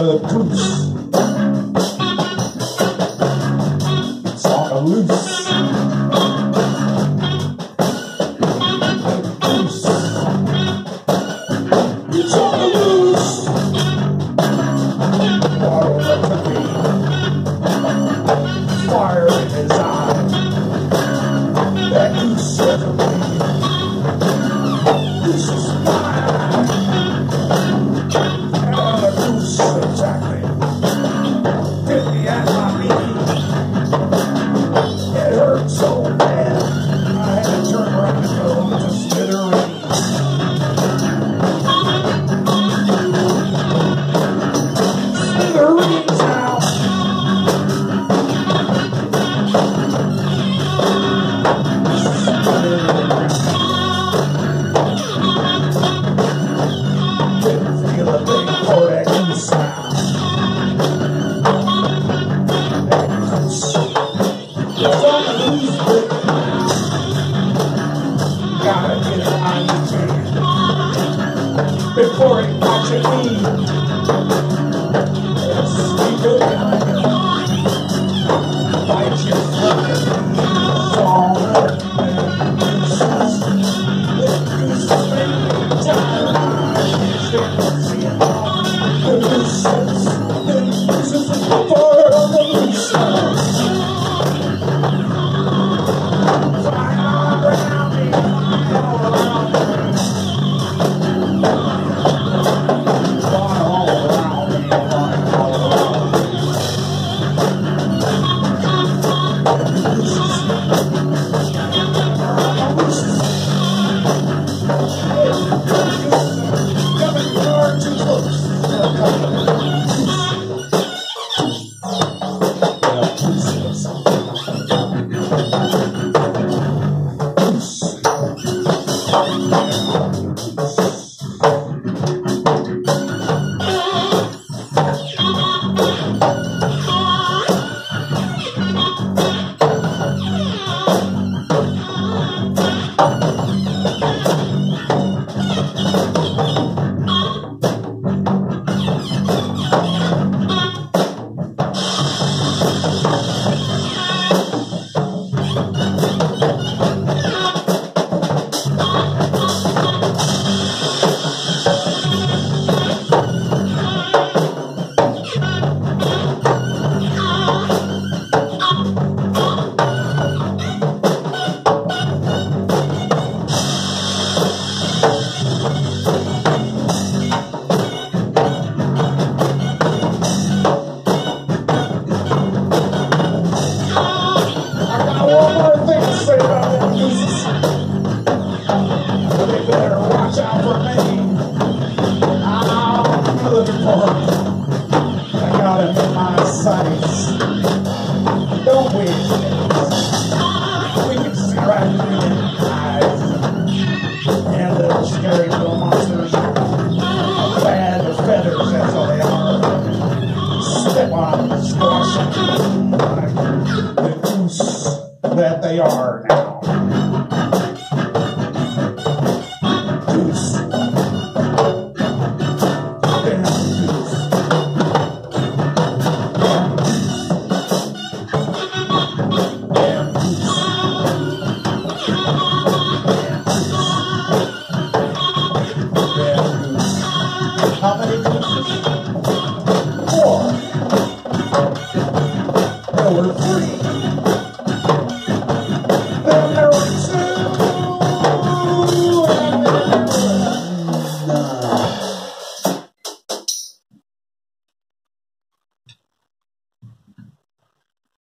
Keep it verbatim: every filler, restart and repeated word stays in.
the goose. It's on the loose. It's on the loose. Water in the cookie. Fire in his eye. That goose said to me, "This is mine." And the goose exactly hit me at my knee. It hurt so bad, I had to turn around and go to smithereens. Smithereens now. Didn't feel a thing for that goose now. That goose is on the loose, baby. Gotta get it on the can before it watches me. It's good behind you. Bite your foot. Song of the gooses. The gooses make me tired. The gooses, the gooses for the loose. Flying all around me, flying all around me. Flying all around me, flying all around me. The gooses, the gooses. Coming far too close. They better watch out for me. I'm looking for them. I got him in my sights. Don't we? We can see right through their eyes. And the scary little monsters. Bad as feathers, that's all they are. Step on them, squash them like the goose that they are.